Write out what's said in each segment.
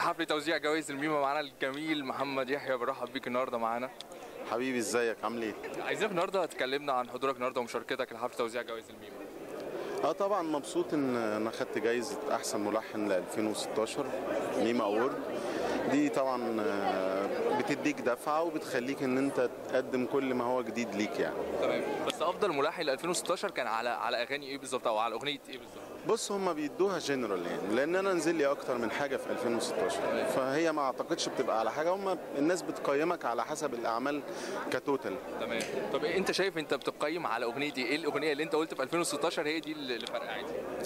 حفل توزيع جوائز الميمة معانا الجميل محمد يحيى، برحب بيك النهارده معانا. حبيبي ازيك عامل ايه؟ عايزينك النهارده تكلمنا عن حضورك النهارده ومشاركتك لحفل توزيع جوائز الميمة. طبعا مبسوط ان انا خدت جايزه احسن ملحن ل 2016 ميمة اوورد. دي طبعا بتديك دفعه وبتخليك ان انت تقدم كل ما هو جديد ليك يعني. تمام، بس افضل ملحن ل 2016 كان على اغاني ايه بالظبط او على اغنيه ايه بالظبط؟ بص، هما بيدوها جنرال يعني، لان انا نزل لي اكتر من حاجه في 2016، فهي ما اعتقدش بتبقى على حاجه، هما الناس بتقيمك على حسب الاعمال كتوتال. تمام. طب انت شايف انت بتقيم على اغنيه ايه الاغنيه اللي انت قلت في 2016 هي دي اللي فرقعت؟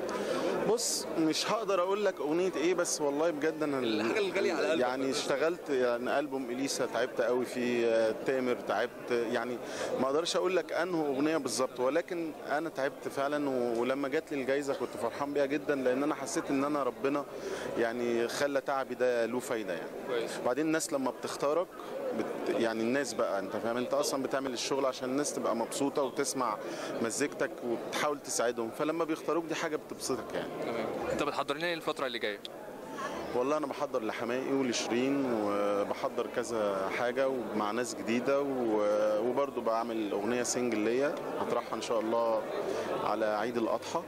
بص، مش هقدر اقول لك اغنيه ايه، بس والله بجد انا الحاجه الغاليه على قلبك يعني اشتغلت يعني البوم اليسا تعبت قوي فيه، تامر تعبت يعني، ما اقدرش اقول لك انه اغنيه بالظبط، ولكن انا تعبت فعلا. ولما جات لي الجايزه كنت فرحان بيها جدا، لان انا حسيت ان انا ربنا يعني خلى تعبي ده له فايده يعني. كويس. وبعدين الناس لما بتختارك يعني الناس بقى، انت فاهم، انت اصلا بتعمل الشغل عشان الناس تبقى مبسوطه وتسمع مزيكتك وبتحاول تساعدهم، فلما بيختاروك دي حاجه بتبسطك يعني. تمام. انت بتحضر لنا الفتره اللي جايه؟ والله انا بحضر لحماقي ولشيرين، وبحضر كذا حاجه ومع ناس جديده، وبرضه بعمل اغنيه سنجل ليا هطرحها ان شاء الله على عيد الاضحى،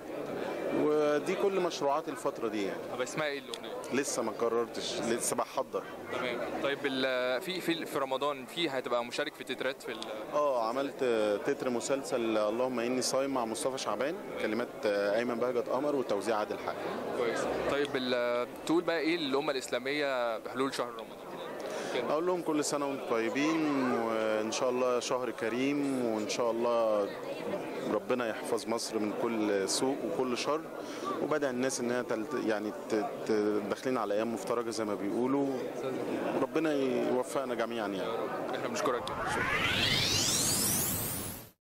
ودي كل مشروعات الفتره دي يعني. طب اسمها ايه الاغنيه؟ لسه ما قررتش، لسه بحضر. تمام. طيب في رمضان هتبقى مشارك في تترات في عملت تتر مسلسل اللهم اني صايم مع مصطفى شعبان، كلمات ايمن بهجت قمر وتوزيع عادل حق. كويس. طيب تقول بقى ايه للامه الاسلاميه بحلول شهر رمضان؟ اقول لهم كل سنه وانتم طيبين، وان شاء الله شهر كريم، وان شاء الله ربنا يحفظ مصر من كل سوء وكل شر، وبدأ الناس ان هي يعني داخلين على ايام مفترجه زي ما بيقولوا، ربنا يوفقنا جميعا يعني. احنا بنشكرك.